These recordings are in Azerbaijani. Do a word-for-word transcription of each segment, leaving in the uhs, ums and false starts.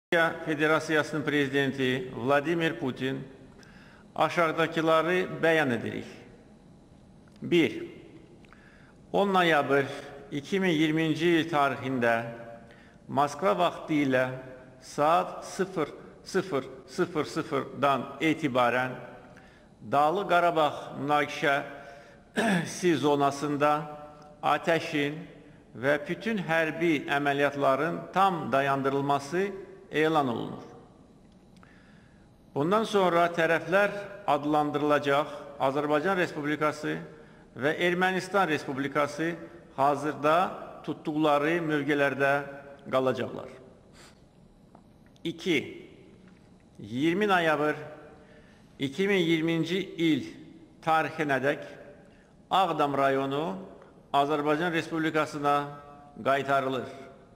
Rusiya Federasiyasının Prezidenti Vladimir Putin aşağıdakileri bəyan edirik. bir. on noyabr iki min iyirminci il tarixində Moskva vaxtı ilə saat sıfır sıfır sıfır sıfırdan etibarən Dağlı Qarabağ münaqişəsi zonasında ateşin və bütün hərbi əməliyyatların tam dayandırılması elan olunur. Bundan sonra tərəflər adlandırılacaq Azərbaycan Respublikası və Ermənistan Respublikası hazırda tutduqları mövqelərdə qalacaqlar. iki. iyirmi noyabr iki min iyirminci il tarixinədək Ağdam rayonu Azərbaycan Respublikasına qaytarılır.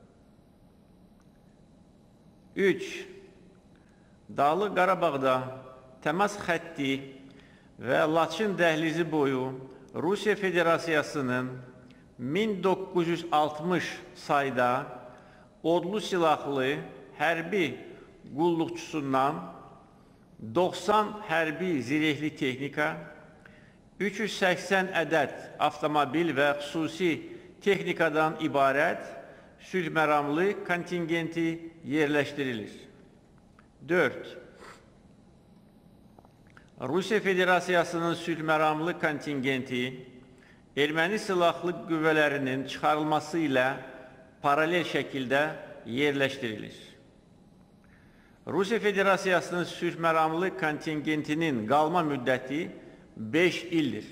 üç. Dağlı Qarabağda təmas xətti və Laçın dəhlizi boyu Rusiya Federasiyasının min doqquz yüz altmış sayda odlu silahlı hərbi qulluqçusundan doxsan hərbi zirehli texnika, üç yüz səksən ədəd avtomobil və xüsusi texnikadan ibarət sülh məramlı kontingenti yerləşdirilir. dörd. Rusiya Federasiyasının sülh məramlı kontingenti erməni silahlı qüvvələrinin çıxarılması ilə paralel şəkildə yerləşdirilir. Rusiya Federasiyasının sülh məramlı kontingentinin qalma müddəti beş ildir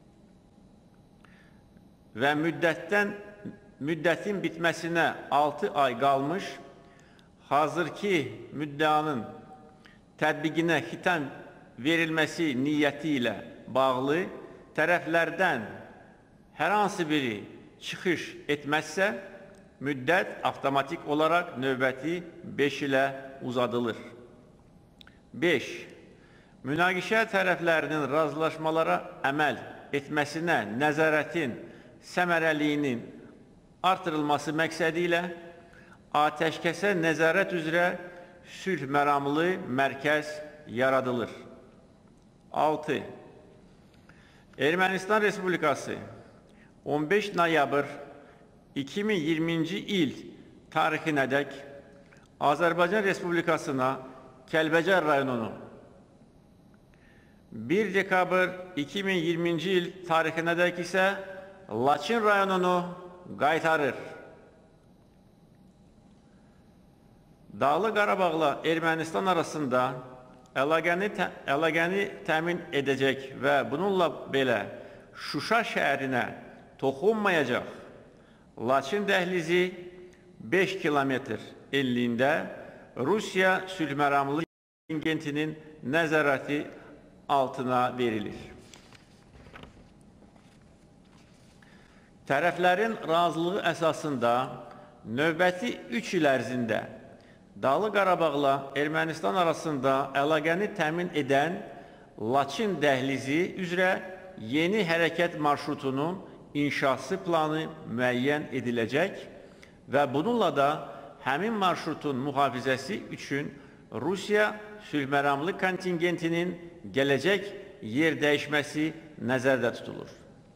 və müddətdən müddətin bitməsinə altı ay qalmış, hazırki müddianın tətbiqinə xitam verilməsi niyyəti ilə bağlı tərəflərdən hər hansı biri çıxış etməzsə, müddət avtomatik olaraq növbəti beş ilə uzadılır. beş. Münaqişə tərəflərinin razılaşmalara əməl etməsinə nəzarətin səmərəliyinin artırılması məqsədi ilə atəşkəsə nəzarət üzrə sülh məramlı mərkəz yaradılır. altı. Ermənistan Respublikası on beş noyabr iki min iyirminci il tarixinədək Azərbaycan Respublikasına Kəlbəcər rayonunu, bir dekabr iki min iyirminci il tarixinədək isə Laçın rayonunu qaytarır. Dağlı Qarabağla Ermənistan arasında əlaqəni, tə, əlaqəni təmin edəcək və bununla belə Şuşa şəhərinə toxunmayacaq Laçın dəhlizi beş kilometr enliyində Rusiya sülh məramlı kontingentinin nəzarəti altına verilir. Tərəflərin razılığı əsasında növbəti üç il ərzində Dağlı Qarabağla Ermənistan arasında əlaqəni təmin edən Laçın dəhlizi üzrə yeni hərəkət marşrutunun inşası planı müəyyən ediləcək və bununla da həmin marşrutun mühafizəsi üçün Rusiya sülh məramlı kontingentinin gələcək yer dəyişməsi nəzərdə tutulur.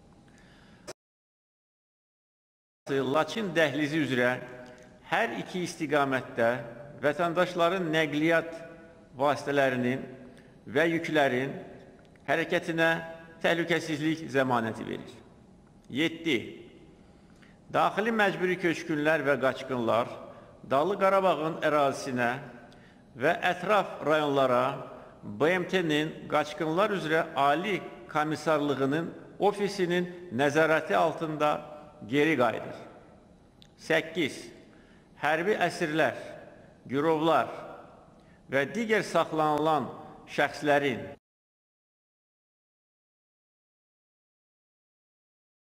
Laçın dəhlizi üzrə hər iki istiqamətdə vətəndaşların nəqliyyat vasitələrinin və yüklərin hərəkətinə təhlükəsizlik zəmanəti verir. yeddi. Daxili məcburi köçkünlər və qaçqınlar Dağlı Qarabağın ərazisinə və ətraf rayonlara B M T-nin qaçqınlar üzrə Ali Komissarlığının ofisinin nəzarəti altında geri qayıdır. səkkiz. Hərbi əsirlər, gürovlar və digər saxlanılan şəxslərin